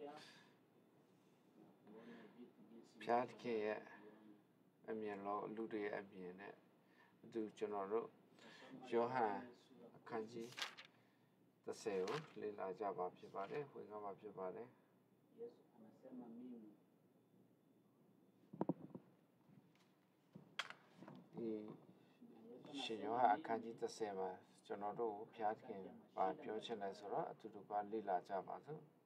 Piatke Amielo Lude Abiene do General Johan Kanji the sale Lila Java Pibade, we go up Pibade. Shinoha Kanji the same as Jonado Piatkin by Piochen Lazara to do Lila Java.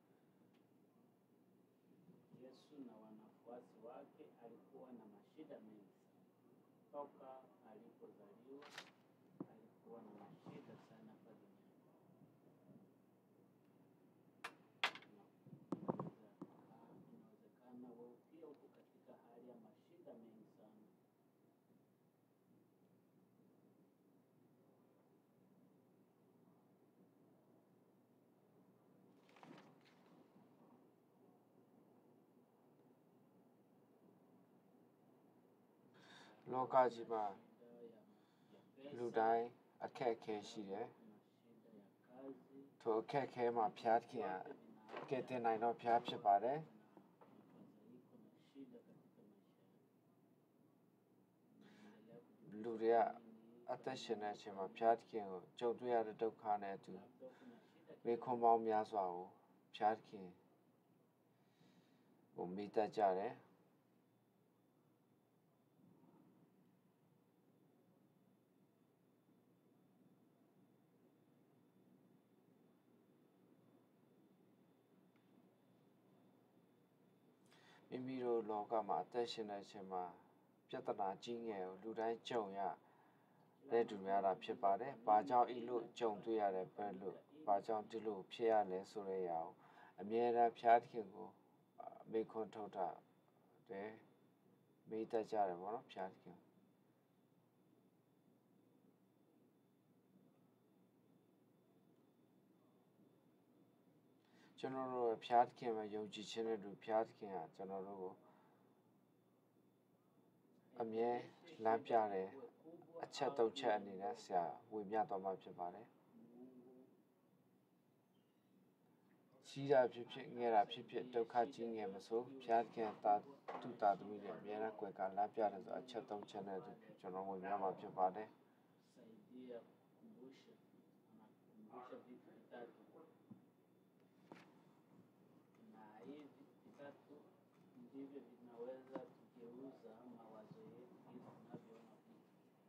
Yesu na wanafuasi wake alikuwa na mashida mengi sana. Toka alipozaliwa alikuwa na mashida sana hapa duniani. Inawezekana wewe pia uko katika hali ya mashida mengi sana. Loka Jiba Ludai a keke she there. To a keke my piatkia get in I know piapcha bade. Luria attention at him a piatkin, Joe do the dog carnet to make home on Miaswao, piatkin. Or meet that jare. Mimiro Logama attention at him a Piatana Jingle, Ludai Joya. They do Mara Pipade, Bajao Ilu, John Duyare Perlu, Bajao Dilu, Piale Sureyao, a mere Piatkingo, Bacon Tota, de Meta Jare, one of Piatkin. General Piatkin, a Yogi General Piatkin, General a mere Lampiare, a chat of chat in Asia, with Yatoma Pipade. Sida Pipit near a Pipit, Dokajing Emerso, Piatkin, 2,000 Miera Quaka, Lampiare, a chat of channel to General with Yama Pipade. Ndivyo vinaweza kugeuza mawazo yetu ili tunavyoona vitu.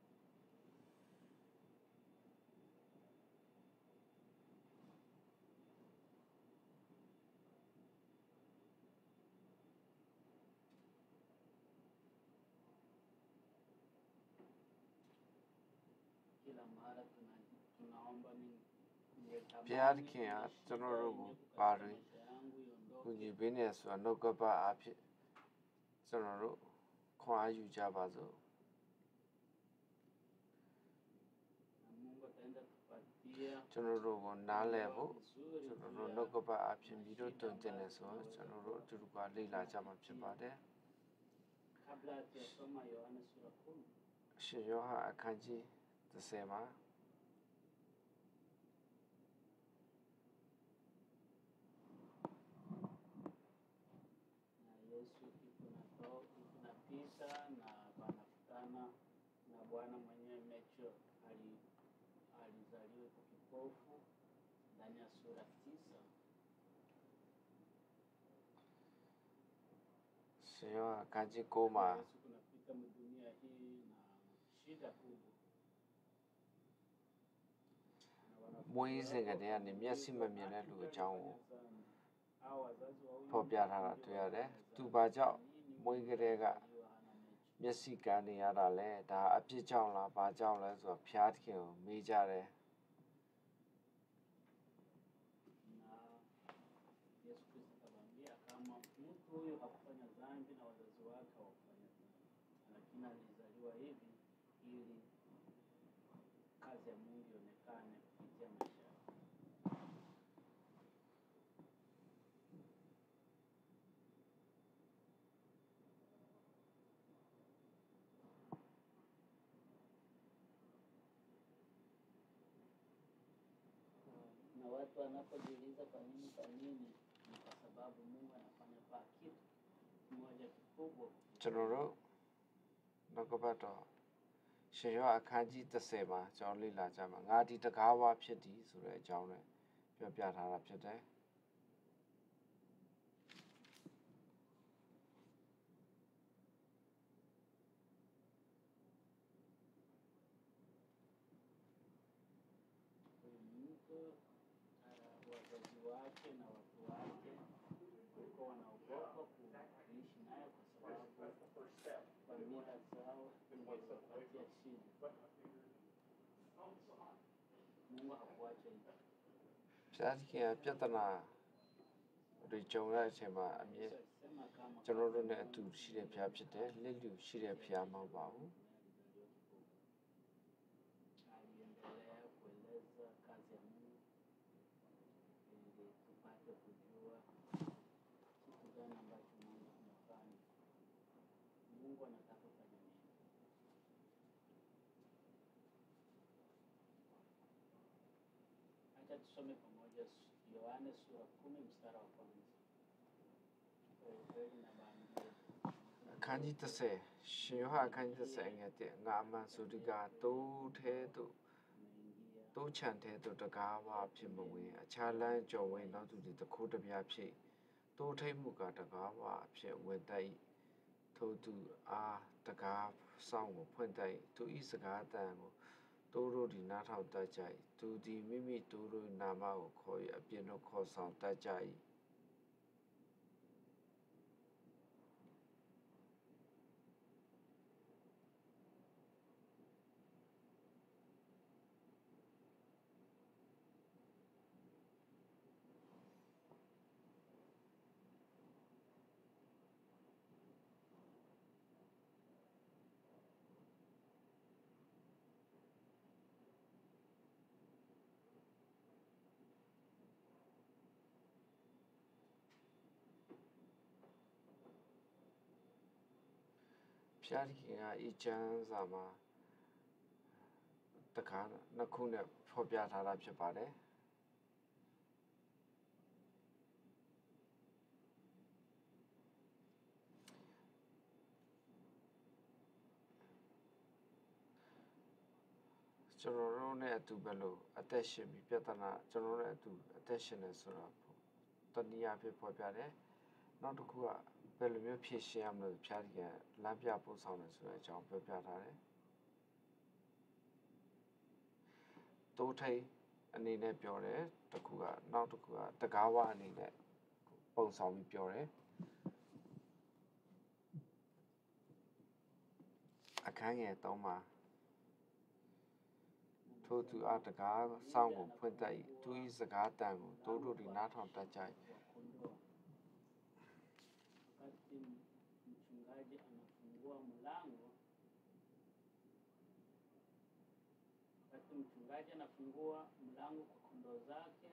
Kila mara tunaomba Piatkin, General Barry. When you been as a no go by up General, quite you Javazo. General on na level, General no go by up in Mido to tennis or General to Lila Jama Pipade. Shioha Kanji the same. Yesu kunapita na wanakutana na Bwana mwenyewe Mecho alizaliwa kwa kipofu ndani ya sura 9. Sio Kanji Koma. Yesu kunapita dunia hii na shida kubwa. Moising at the end, Yassima Mielu Chao. Popiara to Yare, two Baja, Moigrega, Messica Niara Le, da Apijaula, Bajaulas or Piatkin, Mijare. Yesu Kristo akamwambia kama mtu huyo hakufanya dhambi na wazazi wake hawakufanya dhambi, lakini alizaliwa hivi ili kazi ya Mungu ionekane kupitia maisha yake. Na watu wanapojiuliza kwa nini ni kwa sababu Mungu anafanya pa kitu kimoja kikubwa. ကျွန်တော်တို့နောက်ကပတ်တော့ရှင်ရောအခန်းကြီး30မှာကျွန်တော်လေ့လာကြမှာငါဒီတကားဝါဖြစ်သည်ဆိုတဲ့အကြောင်းနဲ့ပြောပြထားတာဖြစ်တယ် Wazazi wake na watu wake walikuwa wanaogopa kuishi naye kwa sababu familia zao zingewapatia shida. Mungu hakuacha hivyo. ဖျားခင်ကပြဿနာတွေကြုံရတဲ့အချိန်မှာအမြဲကျွန်တော်တို့နဲ့အတူရှိတဲ့ဖျားဖြစ်တယ်လက်လူရှိတဲ့ဖျားမဟုတ်ပါဘူး Aliendelea kueleza kazi ya Mungu ili tupate kujua kitu gani ambacho Mungu anafanya. Mungu anataka kufanya nini? Acha tusome pamoja Yohane sura 10 mstari wa 1. အခန်းကြီး30ရှင်ယောဟန်အခန်းကြီး30ငယ်1ငါအမှန်ဆိုဒီကတိုးထဲသို့တိုးချန်ထဲသို့တကားဝဖြစ်မဝင်အခြားလမ်းကြော်ဝင်နောက်သူသည်တခိုးတစ်ပြားဖြစ်တိုးထိတ်မှုကတကားဝဖြစ်ဝင်တတ်ထို့သူအားတကားဆောင်ကိုဖွင့်တတ်သူဤစကားတန်ကိုတိုးတို့သည်နားထောင်တတ်ကြ၏သူသည်မိမိတိုးတို့နာမကိုခေါ်၍အပြင်းတို့ခေါ်ဆောင်တတ်ကြ၏ ဖျားခင်ကဤချမ်းစာမှာတခါနှစ်ခုနဲ့ဖော်ပြထားတာဖြစ်ပါတယ်ကျွန်တော်တို့နဲ့အတူပဲလို့အသက်ရှင်ပြီးပြဿနာကျွန်တော်တို့နဲ့အတူအသက်ရှင်နေဆိုတော့တနည်းအားဖြင့်ဖော်ပြတယ်နောက်တစ်ခုကဘယ်လိုမျိုးဖြည့်ရှင်းရမလဲဖျားခင်လမ်းပြပို့ဆောင်တယ်ဆိုတဲ့အကြောင်းပြောပြထားတယ်တိုးထိန်အနေနဲ့ပြောတယ်တစ်ခုကနောက်တစ်ခုကတကားဝအနေနဲ့ပုံဆောင်ပြီးပြောတယ်အခန်းငယ်3မှာထို့သူအားတကားစောင့်ကိုဖွင့်တတ်၏သူ၏စကားတန်ကိုတိုးတို့သည်နားထောင်တတ်ကြ၏ Wakati mchungaji anafungua mlango, wakati mchungaji anafungua mlango kwa kondoo zake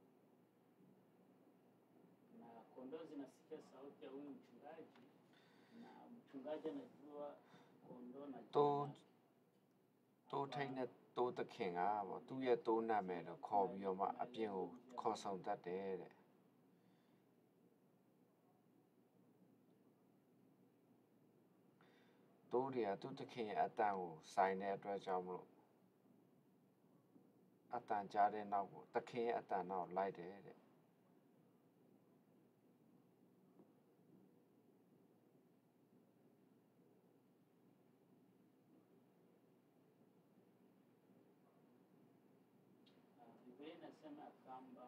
na kondoo zinasikia sauti ya huyu mchungaji na mchungaji anajua kondoo na jina. တိုးထိန်နဲ့တိုးသခင်ကပေါ့သူ့ရဲ့တိုးနာမည်တော့ခေါ်ပြီးတော့မှအပြင်ကိုခေါ်ဆောင်တတ်တယ်တဲ့တိုးတွေကသူ့သခင်ရဲ့အတန်ကိုဆိုင်တဲ့အတွက်ကြောင့်မလို့အတန်ကြားတဲ့နောက်ကိုသခင်ရဲ့အတန်နောက်လိုက်တယ်တဲ့ Biblia inasema kwamba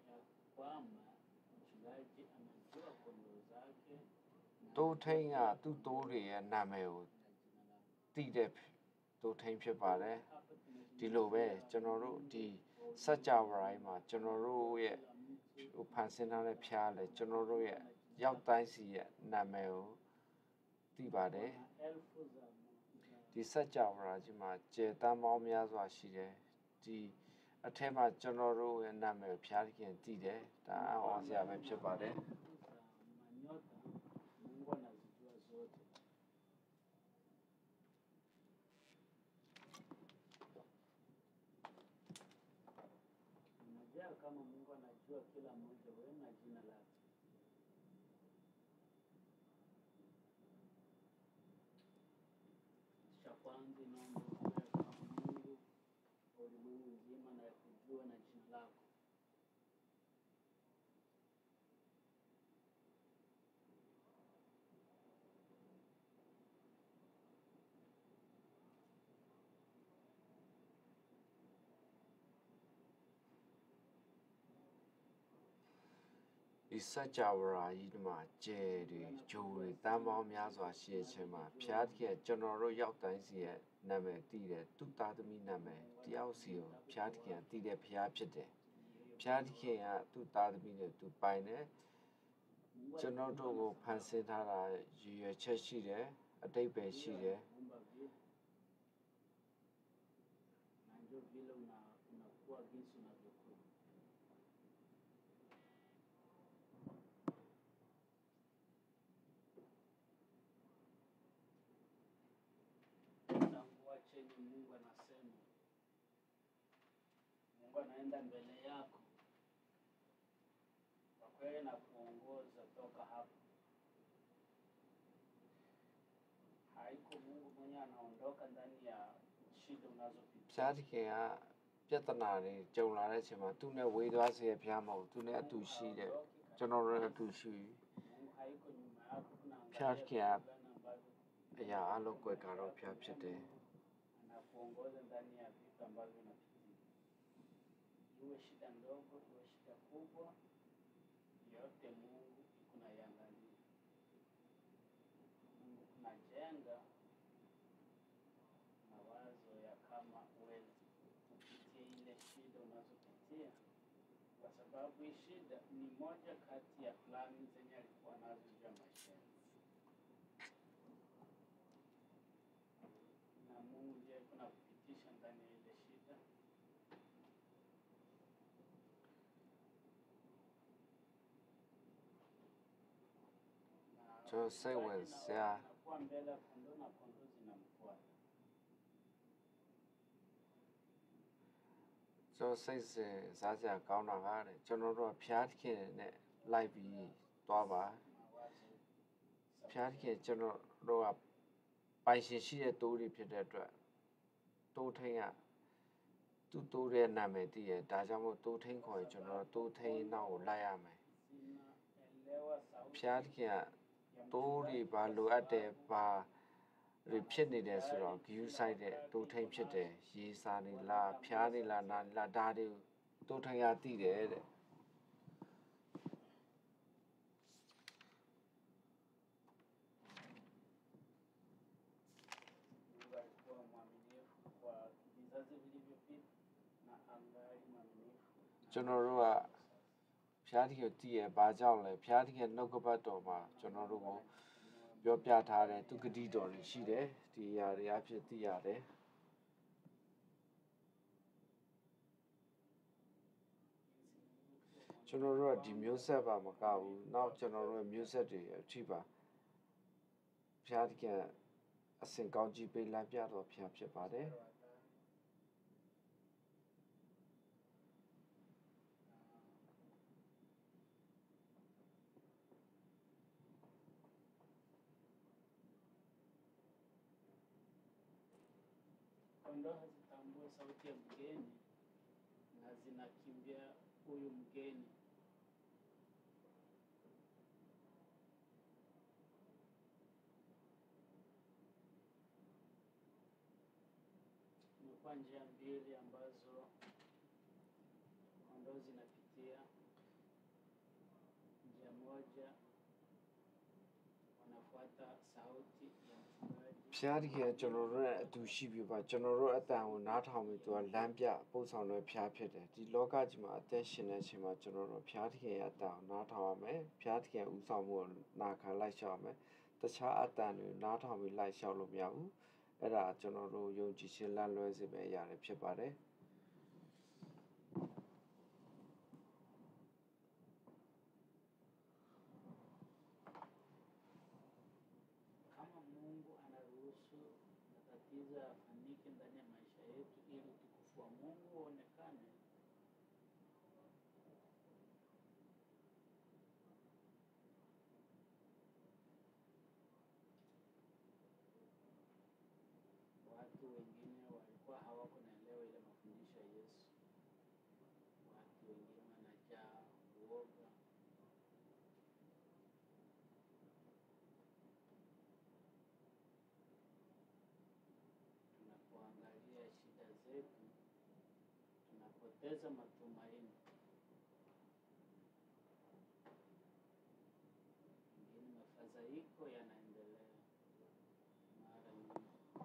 mchungaji anajua kondoo zake တိုးထိန်ကသူ့တိုးတွေရဲ့နာမည်ကိုသိတဲ့တိုးထိန်ဖြစ်ပါတယ်ဒီလိုပဲကျွန်တော်တို့ဒီစัจ java ရိုင်းမှာကျွန်တော်တို့ရဲ့ဖန်ဆင်းထားတဲ့ဖျားလဲကျွန်တော်တို့ရဲ့ရောက်တိုင်းစီရဲ့နာမည်ကိုသိပါတယ် elfu za ဒီစัจ java ကြီးမှာကျေတန်းပေါင်းများစွာရှိတယ်ဒီအထက်မှာကျွန်တော်တို့ရဲ့နာမည်ကိုဖျားခင်သိတယ်ဒါအောင်စရာပဲဖြစ်ပါတယ် manyota Mungu anazijua zote. Unajua kama Mungu anajua kila mmoja wewe na jina lake. kwanza inaomba ujue kama Mungu wa ulimwengu mzima na kujua na jina lako. Isajawara yidma jeri jori tamao myaswa shi chema phyaatke jonoro yauk tain si ye name ti de tu tadami name tiyauk si yo phyaatke ti de phya phit de phyaatke ya tu tadami ne tu pai ne jonor do ko phan sin tha da yue chet shi de adaipai shi de Na ndio vile unakuwa jinsi unavyokuwa. Tambua chenye Mungu anasema. Mungu anaenda mbele yako. Kwa kweli na kuongoza toka hapo. Haiko Mungu mwenye anaondoka ndani ya shida unazopitia. phyaatke ya ပြဿနာတွေကြုံလာတဲ့အချိန်မှာသူနဲ့ဝေးသွားစေဖျားမဟုတ်သူနဲ့အတူရှိတဲ့ကျွန်တော်တို့အတူရှိ Mungu haiko nyuma yako kuna ဖျားခင်ကအရာအလုံးကွယ်ကတော့ဖျားဖြစ်တယ် anakuongoza ndani ya vitu ambavyo unapitia. Iwe shida ndogo, iwe shida kubwa, yote Mungu kunaiangalia. Mungu kunajenga mawazo ya kama uweze kupitia ile shida unazopitia, kwa sababu hii shida ni moja kati ya plani zenye alikuwa nazo juu ya maisha yako. Na Mungu ndiye kuna kupitisha ndani ya ile shida. ကျွန်တော်စိတ်ဝင်စရာ Anakuwa mbele ya kondoo na kondoo zinamfuata. ကျွန်တော်စိတ်စဉ်စားစရာကောင်းတာကတဲ့ကျွန်တော်တို့ကဖျားခင်နဲ့လိုက်ပြီးသွားပါ Mawazo ဖျားခင်ကျွန်တော်တို့ကပိုင်ရှင်ရှိတဲ့တိုးတွေဖြစ်တဲ့အတွက်တိုးထိန်ကသူ့တိုးတဲ့နာမည်တည်ရဒါကြောင့်မို့တိုးထိန်ခေါ်ရင်ကျွန်တော်တို့တိုးထိန်နောက်ကိုလိုက်ရမယ် zinaelewa sauti ဖျားခင်ကတိုးတွေဘာလိုအပ်တယ်ဘာတွေဖြစ်နေတယ်ဆိုတော့ view site တဲ့တိုးထိန်ဖြစ်တယ်ရေးစာနေလားဖျားနေလားနာနေလားဒါတွေတိုးထိန်ကတည်တယ်တဲ့ Mungu alikuwa mwaminifu kwa vizazi vilivyopita na angali mwaminifu. ကျွန်တော်တို့ကဖျားခင်ကိုတည်ရဘာကြောင့်လဲဖျားခင်နှုတ်ကပတ်တော်မှာကျွန်တော်တို့ကိုပြောပြထားတဲ့သူဂတိတော်တွေရှိတယ်ဒီအရာတွေအဖြစ်တည်ရတယ်ကျွန်တော်တို့ကဒီမျိုးဆက်ပါမကဘူးနောက်ကျွန်တော်တို့ရဲ့မျိုးဆက်တွေအထိပါဖျားခင်အစဉ်ကောင်းကြီးပေးလမ်းပြတော်ဖျားဖြစ်ပါတယ် Kondoo hazitambue sauti ya mgeni na zinakimbia huyu mgeni. Imekuwa njia mbili ambazo kondoo zinapitia. Njia moja wanafuata sauti ya mchungaji. ဖျားခင်ကျွန်တော်တို့ရဲ့အတူရှိပြီပါကျွန်တော်တို့အတန်ကိုနားထောင်ပြီးသူကလမ်းပြပို့ဆောင်တဲ့ဖျားဖြစ်တယ်ဒီလောကကြီးမှာအသက်ရှင်တဲ့အချိန်မှာကျွန်တော်တို့ဖျားခင်ရဲ့အတန်ကိုနားထောင်ရမယ်ဖျားခင်ဥဆောင်မှုကိုနာခံလိုက်လျှောက်ရမယ်တခြားအတန်တွေနားထောင်ပြီးလိုက်လျှောက်လို့မရဘူးအဲ့ဒါကျွန်တော်တို့ယုံကြည်ခြင်းလမ်းလွဲစေမယ့်အရာတွေဖြစ်ပါတယ် Kama Mungu anaruhusu matatizo yafanyike ndani ya maisha yetu ili utukufu wa Mungu uonekane, kupoteza matumaini. Ingine mafadhaiko yanaendelea mara nyingi.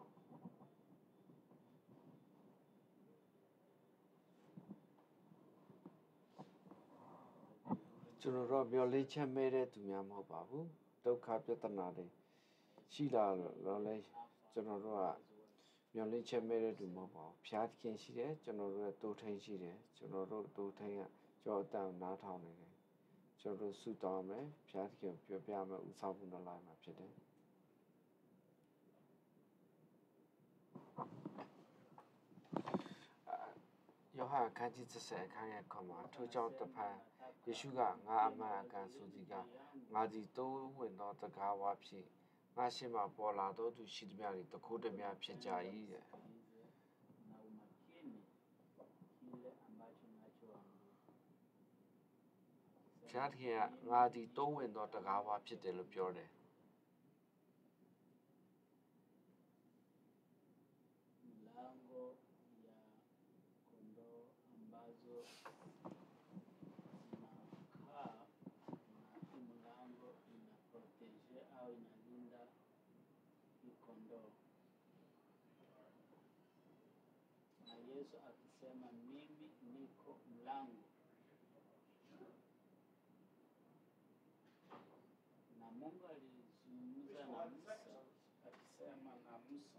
ကျွန်တော်တို့မျောလင်းချက်မဲ့တဲ့သူများမဟုတ်ပါဘူးဒုက္ခပြဿနာတွေရှိလာတော့လဲကျွန်တော်တို့ကမျောလင်းချက်မဲ့တဲ့သူမဟုတ်ပါဘူးဖျားသခင်ရှိတယ်ကျွန်တော်တို့ရဲ့တိုးထိန်ရှိတယ်ကျွန်တော်တို့တိုးထိန်ကကြောအတန်နားထောင်နေတယ်ကျွန်တော်တို့ဆုတောင်းမယ်ဖျားသခင်ပြောပြမယ်ဥဆောင်မှုနဲ့လိုက်မှာဖြစ်တယ်ယောဟန်ခန်းကြီး30အခန်းရဲ့ခေါ်မှာထိုကြောင့်တဖန်ယေရှုကငါအမှန်အကန်ဆိုသည်ကငါသည်တိုးဝင်သောတကားဝါဖြစ်ငါရှိမှပေါ်လာသောသူရှိသည်များ၏တခိုးတည်းများဖြစ်ကြ၏တဲ့ Na umakini kile ambacho nachoambiwa. ဖျားသခင်ကငါသည်တိုးဝင်သောတကားဝါဖြစ်တယ်လို့ပြောတယ် Milango ya kondoo ambazo zinakaa na hii mlango ina protege au inalinda hii kondoo. Na Yesu akisema mimi niko mlango. Na Mungu alizungumza na Musa akisema na Musa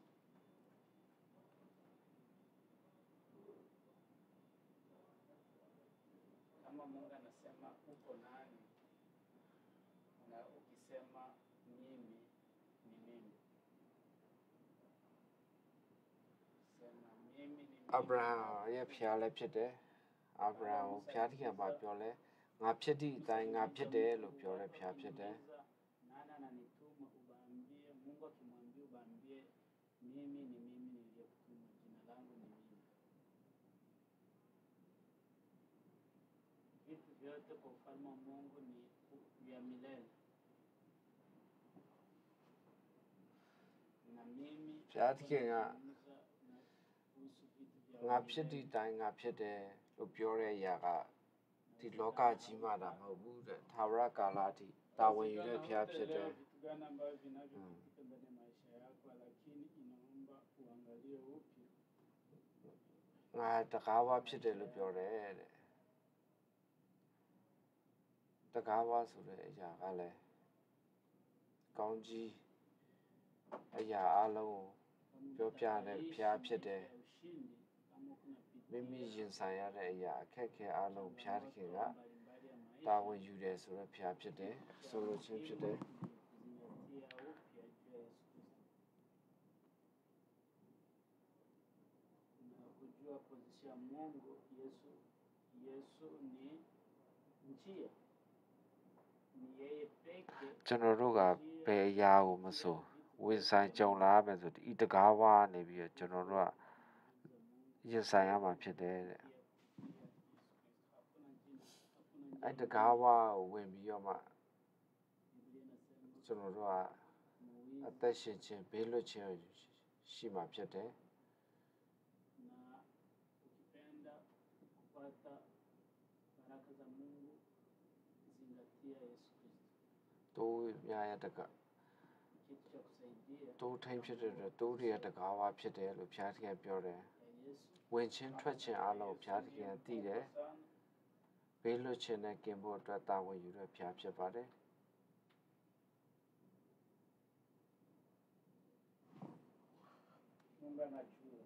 kama Mungu anasema uko nani na ukisema mimi ni mimi. Sema mimi ni mimi. အာဗြဟံရဲ့ဖျားလည်းဖြစ်တယ်အာဗြဟံကိုဖျားသခင်ဘာပြောလဲငါဖြစ်သည့်အတိုင်းငါဖြစ်တယ်လို့ပြောတဲ့ဖျားဖြစ်တယ် Nani ananituma ubaambie Mungu akimwambia ubaambie mimi ni mimi niliyekutuma jina langu ni mimi. Vitu vyote kwa ufalme wa Mungu ni vya milele. Na mimi ဖျားသခင်က kuhusu vitu vya ငါဖြစ်သည့်အတိုင်းငါဖြစ်တယ်လို့ပြောတဲ့အရာကဒီလောကကြီးမှတာမဟုတ်ဘူးတဲ့သာဝရကာလအထိတာဝန်ယူတဲ့ဖျားဖြစ်တယ် vitu gani ambavyo vinavyopitika ndani ya maisha yako, lakini inaomba uangalie upya. ငါတကားဝါဖြစ်တယ်လို့ပြောတယ်တဲ့တကားဝါဆိုတဲ့အရာကလည်းကောင်းကြီးအရာအလုံးကိုပြောပြတဲ့ဖျားဖြစ်တယ် Ushindi kama kuna မိမိရင်ဆိုင်ရတဲ့အရာအခက်အခဲအလုံးဖျားသခင်က mbalimbali ya maisha တာဝန်ယူတယ်ဆိုတော့ဖျားဖြစ်တယ်ဆိုလိုချင်းဖြစ်တယ် kuzingatia upya juu ya Yesu Kristo na kujua position ya Mungu. Yesu ni njia, ni yeye peke ကျွန်တော်တို့ကဘယ်အရာကိုမဆိုဝင်ဆိုင်ကြုံလာရမယ်ဆိုဒီတကားဝါနေပြီးတော့ကျွန်တော်တို့ကရင်ဆိုင်ရမှာဖြစ်တယ်တဲ့အဲ့တကားဝါကိုဝင်ပြီးတော့မှကျွန်တော်တို့ကအသက်ရှင်ခြင်းဘေးလွတ်ခြင်းရှိမှာဖြစ်တယ် na ukipenda kupata baraka za Mungu zingatia Yesu Kristo. တိုးများရတက Kitu cha kusaidia တိုးထိန်ဖြစ်တဲ့တိုးရတကားဝါဖြစ်တယ်လို့ဖျားသခင်ပြောတယ် ya Yesu ဝင်ချင်းထွက်ချင်းအလုံးဖျားသခင်သိတယ် sana. ဘေးလွတ်ခြင်းနဲ့ကင်ဖို့အတွက်တာဝန်ယူတဲ့ဖျားဖြစ်ပါတယ် Mungu anajua.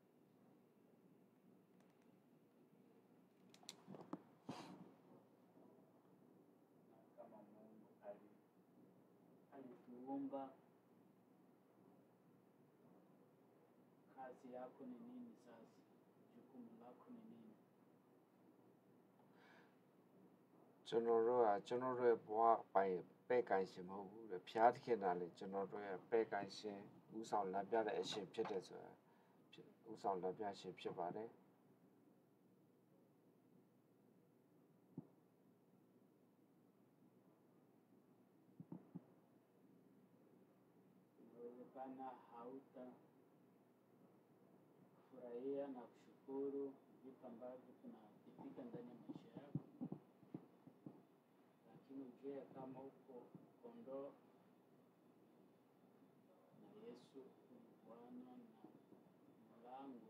Na kama Mungu alituumba, kazi yako ni nini sasa? Jukumu lako ni nini? ကျွန်တော်တို့ရဲ့ဘဝပိုင်ပဲ့ကိုင်ရှင်မဟုတ်ဘူးတဲ့ဖျားသခင်ကလည်းကျွန်တော်တို့ရဲ့ပဲ့ကိုင်ရှင်ဥဆောင်လက်ပြတဲ့အရှင်ဖြစ်တယ်ဆိုတာဥဆောင်လက်ပြရှင်ဖြစ်ပါတယ် Inawezekana hautafurahia na kushukuru vitu ambavyo tunavipika ndani ya maisha yako, lakini ujue kama uko kondoo na Yesu ni Bwana na mlango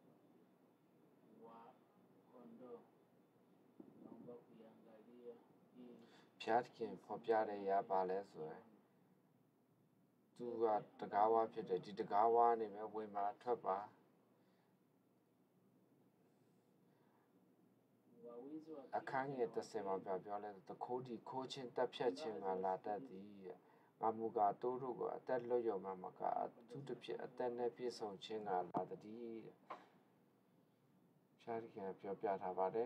wa kondoo. Naomba kuiangalia hii ဖျားသခင်ဖော်ပြတဲ့ရာပါလဲဆိုရင်သူကတကားဝါဖြစ်တယ်ဒီတကားဝါနေပဲဝင်ပါထွက်ပါ wawizi wa အခန်းငယ်30မှာပြောလဲတခိုးဒီခိုးချင်းတက်ဖြတ်ခြင်းကလာတတ်သည်ငါမူကားတိုးတို့ကိုအသက်လွတ်ရောမှမကအထူးတစ်ဖြစ်အသက်နဲ့ပြည့်စုံခြင်းကလာတည်းဖျားသခင်ပြောပြထားပါတယ်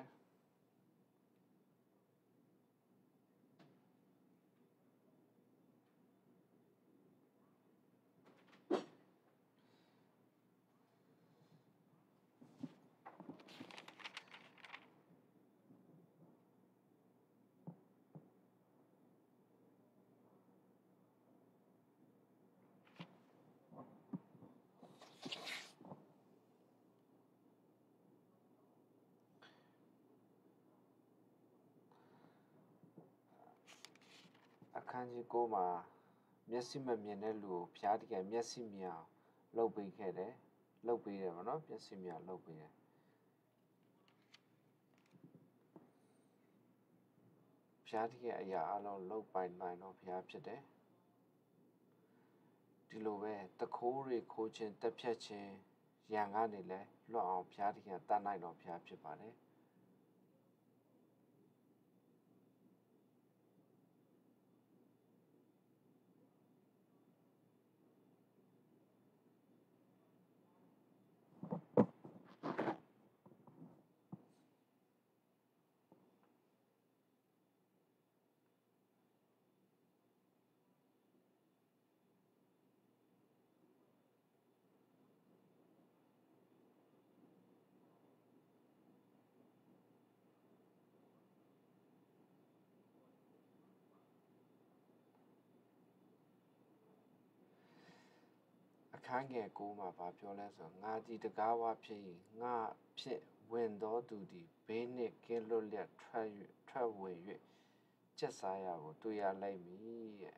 အခန်းကြီး9မှာမျက်စိမမြင်တဲ့လူကိုဖျားတကယ်မျက်စိမြင်အောင်လှုပ်ပေးခဲ့တယ်လှုပ်ပေးတယ်ဗောနော်မျက်စိမြင်အောင်လှုပ်ပေးတယ်ဖျားတကယ်အရာအလုံးလှုပ်ပိုင်နိုင်တော့ဖျားဖြစ်တယ်ဒီလိုပဲတခိုးတွေခိုးခြင်းတက်ဖြတ်ခြင်းရန်ကနေလဲလွတ်အောင်ဖျားတကယ်တတ်နိုင်တော့ဖျားဖြစ်ပါတယ် အခန်းငယ်9မှာဗာပြောလဲဆိုငါဒီတကားဝါဖြစ်၏ငါဖြစ်ဝင်တော်သူသည်ဘေးနှင့်ကင်းလွတ်လျက်ထွက်ဝင်၍ကျက်စားရကိုတွေ့ရလိမ့်မည်တဲ့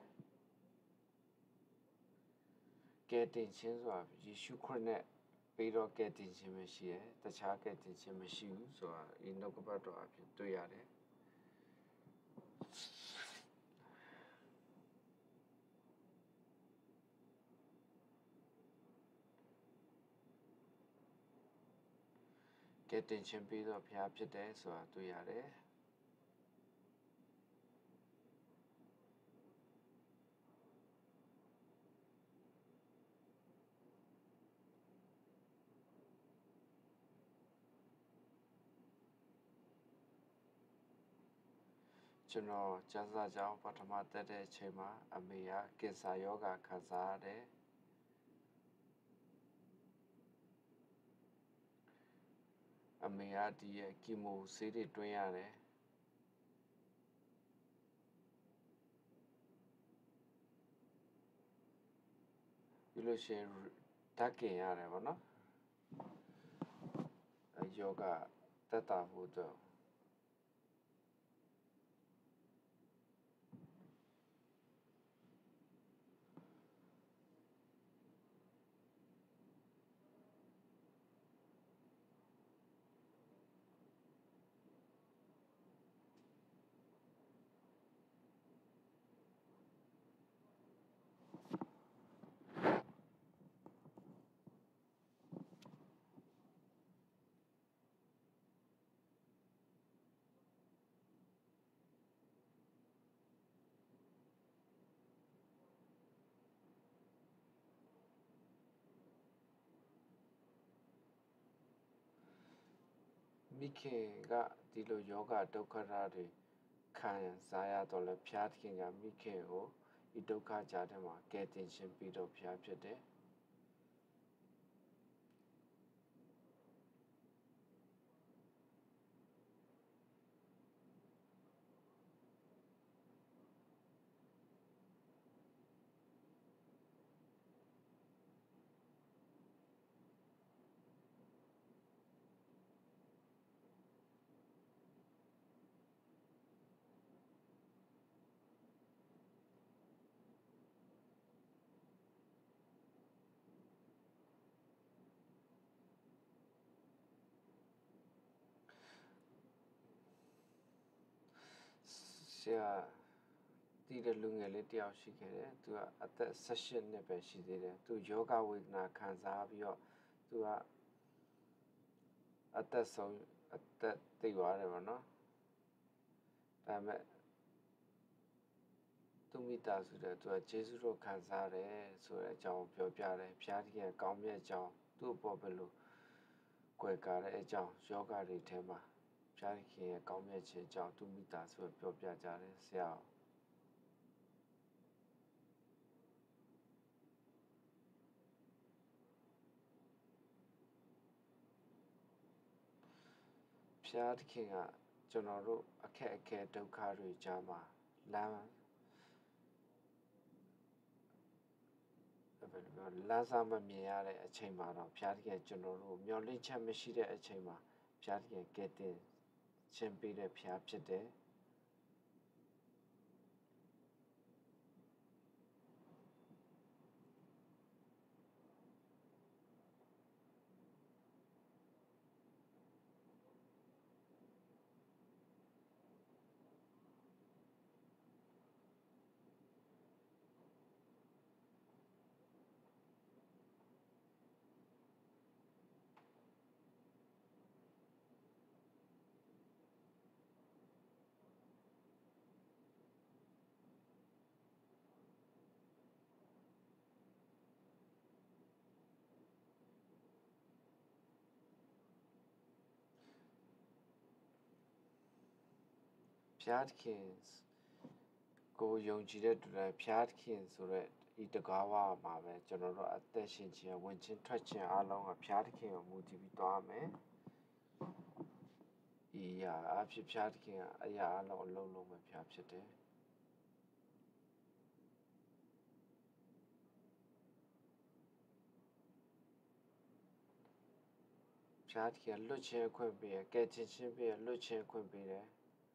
ကဲတင်ခြင်းဆိုတာယေရှုခရစ်နဲ့ပြီးတော့ကဲတင်ခြင်းပဲရှိတယ်တခြားကဲတင်ခြင်းမရှိဘူးဆိုတာဒီနှုတ်ကပတ်တော်အဖြစ်တွေ့ရတယ် ကဲတင်ခြင်းပြီးတော့ဖျားဖြစ်တယ်ဆိုတာတွေ့ရတယ်ကျွန်တော်ကျန်းစာကြောင်းပထမတက်တဲ့အချိန်မှာအမေကကင်ဆာရောဂါခံစားရတယ်အမေကဒီရဲ့ကီမိုဆေးတွေတွင်းရတယ်ပြီးလို့ရှိရင်ဓာတ်ကင်ရတယ်ဗောနော်ယောဂတက်တာဖို့တော့ မိခင်ကဒီလိုယောဂဒုက္ခတွေခံစားရတော့လဲဖျားသခင်ကမိခင်ကိုဒီဒုက္ခကြားထဲမှာကယ်တင်ခြင်းပြီးတော့ဖျားဖြစ်တယ်ဆရာတည်တဲ့လူငယ်လေးတယောက်ရှိခဲ့တယ်သူကအသက်18နှစ်ပဲရှိသေးတယ်သူယောဂဝေဒနာခံစားပြီးတော့သူကအသက်ဆုံးအသက်သိသွားတယ်ဗောနော်ဒါပေမဲ့သူမိသားစုတဲ့သူကဂျေစုတော်ခံစားတယ်ဆိုတဲ့အကြောင်းပြောပြတယ်ဖျားတခင်ကောင်းမြတ်အကြောင်းသူ့အပေါ်ဘယ်လိုကွယ်ကာတဲ့အကြောင်းယောဂတွေထဲမှာဖျားတခင်ရဲ့ကောင်းမြတ်ခြင်းအကြောင်းသူမိသားစုပြောပြကြတယ်ဆရာဖျားတခင်ကကျွန်တော်တို့အခက်အခဲဒုက္ခတွေကြားမှာလမ်းစာမမြင်ရတဲ့အချိန်မှာတော့ဖျားတခင်ကျွန်တော်တို့မျောလင့်ချက်မရှိတဲ့အချိန်မှာဖျားတခင်ကဲတင်ရှင်ပေးတဲ့ဖျားဖြစ်တယ်ဖျားတခင်ကိုယုံကြည်တဲ့သူတိုင်းဖျားတခင်ဆိုတဲ့ဒီတကားဝမှာပဲကျွန်တော်တို့အသက်ရှင်ခြင်းဝင်ခြင်းထွက်ခြင်းအလုံးကဖျားတခင်ကိုမူတည်ပြီးသွားမယ်ဒီအဖြစ်ဖျားတခင်ကအရာအလုံးအလုံးလုံးပဲဖျားဖြစ်တယ်ဖျားတခင်လွတ်ခြင်းခွင့်ပေးကဲတင်ခြင်းပေးလွတ်ခြင်းခွင့်ပေးတယ်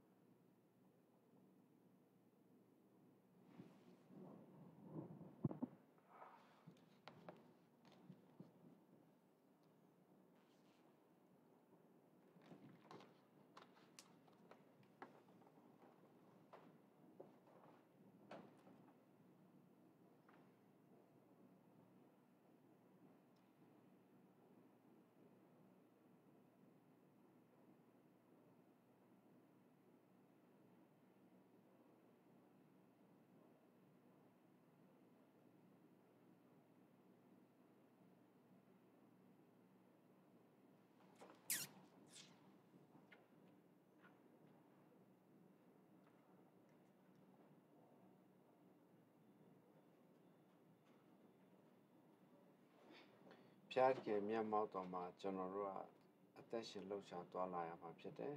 ဖျားတခင်မျက်မှောက်တော်မှာကျွန်တော်တို့ကအသက်ရှင်လှုပ်ရှားသွားလာရမှာဖြစ်တယ်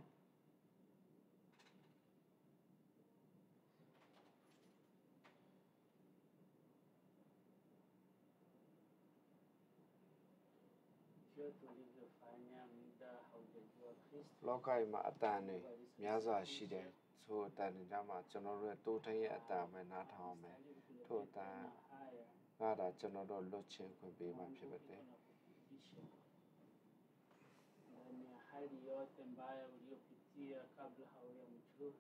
လောကကြီးမှာအတန်တွေများစွာရှိတယ်ဆိုအတန်တွေမှာကျွန်တော်တို့တိုးထရဲ့အတန်ပဲနားထောင်မယ်ထို့အတန်ငါဒါကျွန်တော်တို့လွတ်ချင်းခွင့်ပေးမှဖြစ်ပါတယ် ndani ya hali yote mbaya uliyopitia kabla haujamjua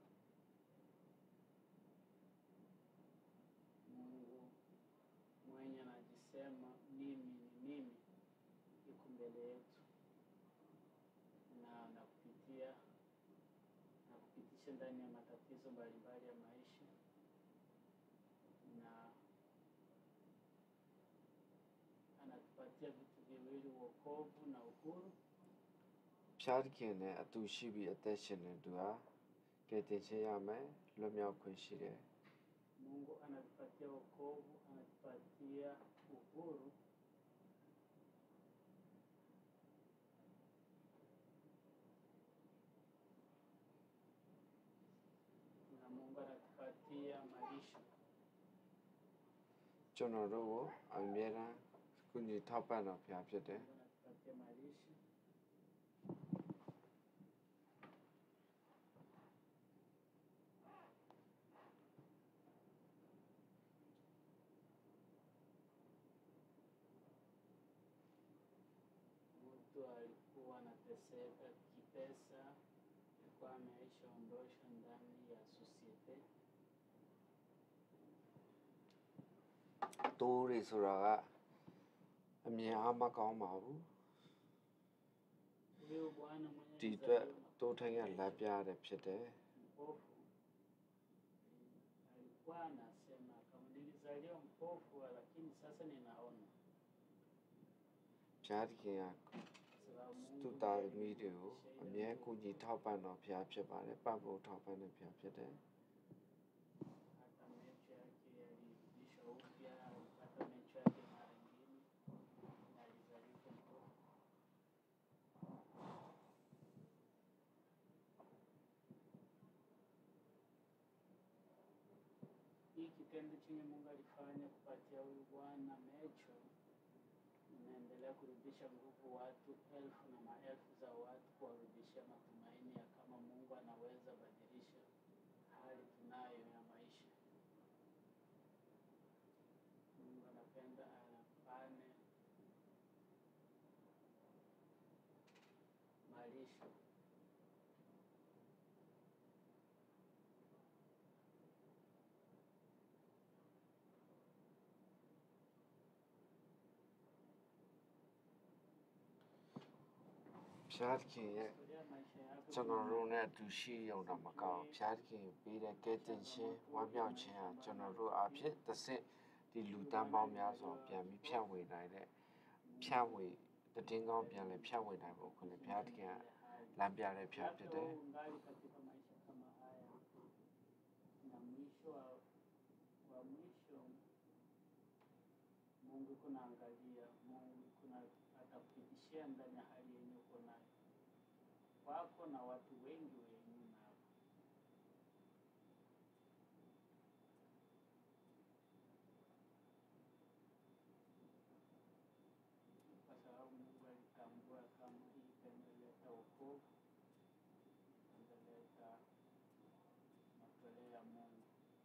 Mungu mwenye anajisema mimi ni mimi yuko mbele yetu na nakupitisha ndani ya matatizo mbalimbali ya maisha na anatupatia vitu viwili wokovu na uhuru ဖျားတခင်နဲ့အတူရှိပြီးအသက်ရှင်နေသူဟာကယ်တင်ခြင်းရမယ်လွတ်မြောက်ခွင့်ရှိတယ် Mungu anatupatia wokovu anatupatia uhuru na Mungu anatupatia maisha ကျွန်တော်တို့ကိုအမြဲတမ်းကုညီထောက်ပံ့တော်ဖျားဖြစ်တယ် anatupatia maisha alikuwa anateseka kipesa alikuwa ameisha ondoshwa ndani ya societe တိုးတွေဆိုတာကအမြင်အားမကောင်းပါဘူး Huyo bwana mwenye ဒီအတွက်တိုးထိုင်းကလမ်းပြရတယ်ဖြစ်တယ် mpofu alikuwa anasema kama nilizaliwa mpofu lakini sasa ninaona. ဘုရားသခင်က Sababu သူ့သားသမီးတွေကိုအမြဲကူညီထောက်ပံ့တော်ဘုရားဖြစ်ပါတယ်ပံ့ပိုးထောက်ပံ့တဲ့ဘုရားဖြစ်တယ် hata mecho yake yalirudishwa upya, alipata mecho yake mara nyingine na alizalishwa mpofu. Hii kitendo chenye Mungu alifanya kupatia huyu bwana mecho inaendelea kurudisha nguvu watu elfu na maelfu za watu, kuwarudishia matumaini ya kama Mungu anaweza badilisha hali tunayo ya maisha. Mungu anapenda anapane malisho. ဘုရားသခင်ရဲ့ Historia maisha yako ကျွန်တော်တို့နဲ့အတူရှိရုံတော့မကောင်းဘုရားသခင်ပေးတဲ့ကဲတင်ခြင်းဝမ်းမြောက်ခြင်းဟာကျွန်တော်တို့အဖြစ်တစ်ဆင့်ဒီလူတန်းပေါင်းများစွာပြန်ပြီးဖြန့်ဝေနိုင်တဲ့ဖြန့်ဝေတည်င်းကောင်းပြန်လဲဖြန့်ဝေနိုင်ဖို့ခွင့်လဲဘုရားသခင်ကလမ်းပြတဲ့ဘုရားဖြစ်တယ် ungali katika maisha kama haya na mwisho wa mwisho Mungu kunaangalia, Mungu kuna atakupitishia ndani ya hali yenye uko nayo wako na watu wengi wenye nao. Kwa sababu Mungu alitambua kama hii italeta wokovu, italeta matoleo ya Mungu.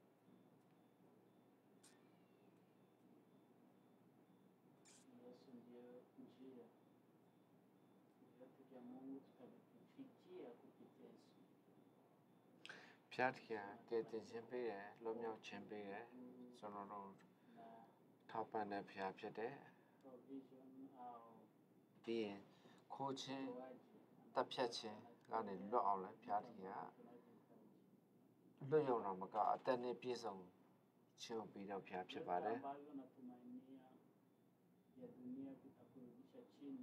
Yesu ndiyo njia. Vitu vya Mungu tutavifikia kupitia Yesu. ဘုရားသခင်ကဲတင်ခြင်းပေးတယ်လွတ်မြောက်ခြင်းပေးတယ်ကျွန်တော်တို့ Na ထောက်ပံ့တဲ့ဘုရားဖြစ်တယ် provision au ပြီးရင်ခိုးခြင်း utoaji တပ်ဖြတ်ခြင်းကနေလွတ်အောင်လဲဘုရားသခင်က tunavyohitaji. လွတ်ရုံတော့မကအသက်နဲ့ပြည့်စုံခြင်းကိုပေးတော့ဘုရားဖြစ်ပါတယ် Vyote ambavyo natumainia vya dunia vitakurudisha chini.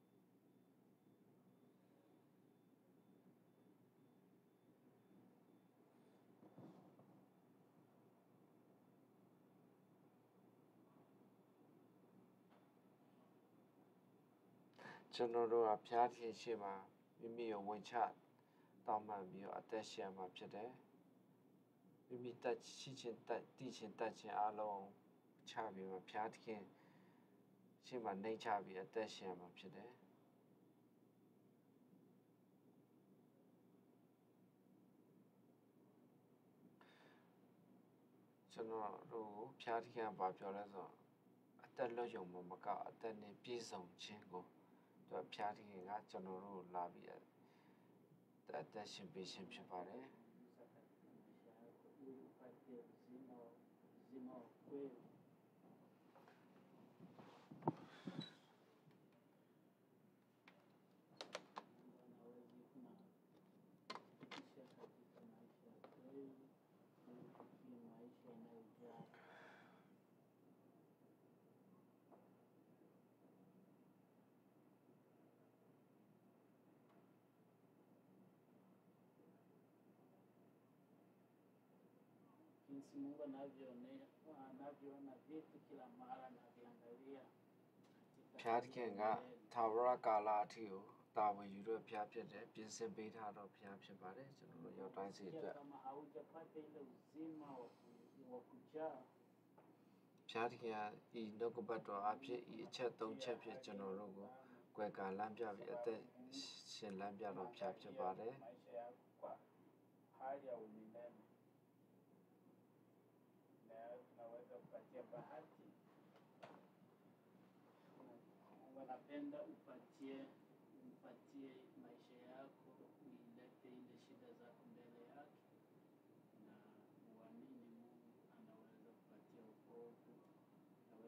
ကျွန်တော်တို့ကဘုရားသခင်ရှေ့မှာမိမိကိုဝင်ချတောင်းပန်ပြီးတော့အသက်ရှင်မှာဖြစ်တယ်မိမိတက်ရှိခြင်းတက်တည်ခြင်းတက်ခြင်းအလုံးချပြီးမှဘုရားသခင်ရှေ့မှာနှိမ့်ချပြီးအသက်ရှင်မှာဖြစ်တယ်ကျွန်တော်တို့ဘုရားသခင်ကဘာပြောလဲဆိုတော့အသက်လွတ်ရုံမကအသက်နဲ့ပြည့်စုံခြင်းကိုသူဘုရားသခင်ကကျွန်တော်တို့လာပြီးအသက်ရှင်ပေးခြင်းဖြစ်ပါတယ် Ili upate uzima wa kweli. Anaweza kunapitisha katika maisha ya kweli, ili kufikia maisha yanayojaa. Jinsi Mungu anavyoona vitu kila mara anaviangalia ဘုရားသခင်ကသာဝရကာလအထိကိုတာဝန်ယူတော့ဘုရားဖြစ်တယ်ပြင်ဆင်ပေးထားတော့ဘုရားဖြစ်ပါတယ်ကျွန်တော်တို့ရောက်တိုင်းစီအတွက် kama haujapata ile uzima wa kujaa ဘုရားသခင်ကဤနှုတ်ကပတ်တော်အဖြစ်ဤအချက်၃ချက်ဖြစ်ကျွန်တော်တို့ကိုကွယ်ကာလမ်းပြပြီးအသက်ရှင်လမ်းပြတော့ဘုရားဖြစ်ပါတယ် maisha yako kwa hali ya umilele na tunaweza kupatia bahati. Mungu anapenda umpatie maisha yako, uilete ile shida zako mbele yake na uamini Mungu anaweza kupatia wokovu,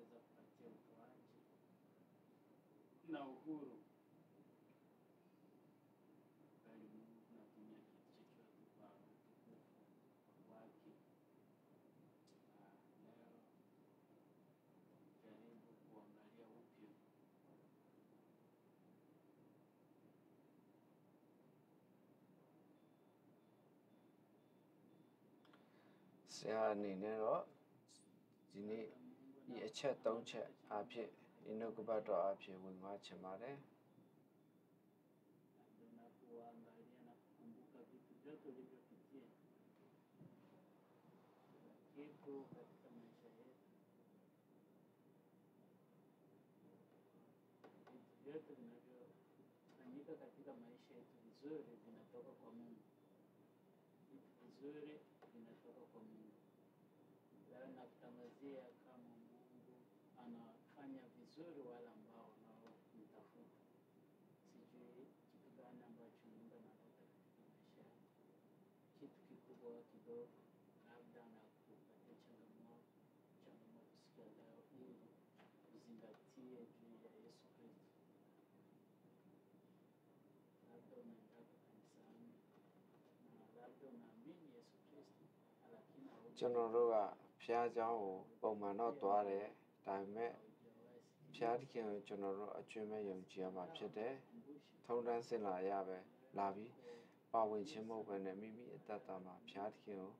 uhuru bali Mungu natumia kitu chochote kwa utukufu wake. Leo jaribu kuangalia upya Sia ni nero Dini ye chat don't chat apie inokubato apie wingwa chemare unapoangalia na kukumbuka vitu vyote ulivyopitia kitu katika maisha yetu. Vitu vyote vinavyofanyika katika maisha yetu vizuri vinatoka kwa Mungu. Vitu vizuri vinatoka kwa Mungu. Leo nakutangazia kama Mungu anafanya vizuri wale ambao wanaomtafuta. Sijui kitu gani ambacho Mungu analeta katika maisha yako. Kitu kikubwa kidogo, labda anakupatia changamoto siku ya leo ili uzingatie juu ya Yesu Kristo. Labda unaenda kanisani na labda unaamini Yesu Kristo, lakini Generoga Piazao Bomano Dware Time Piatkin General Achume Yum Giama Pede Tondan Sela Yabe Lavi Bawin Chimo when a Mimi Tatama Piatkin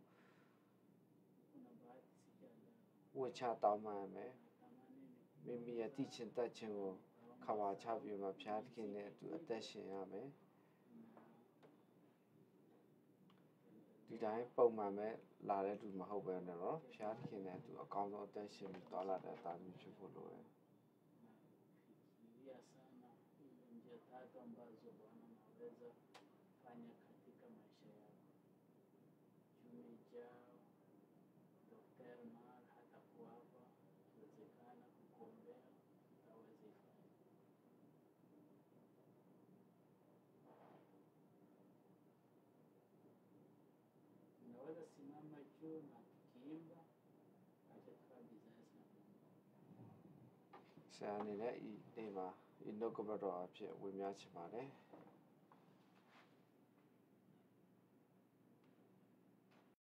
which are Dama Mimi a teaching touching Kawa Chavium Piatkin to attention Yame. Did I poke my man, Lara to my hope and a Piatkin to account of attention with dollar that time you should follow it. Fikiria sana njia tatu ambazo Bwana anaweza fanya katika maisha yako. Juma ijao, Daktari Mar hatakuwa hapa, ikiwezekana kukuombea, utaweza ifanya. Unaweza simama juu na tukiimba, acha tufanye business na Mungu. Sanina Nema, Inokubato Apia, we match money.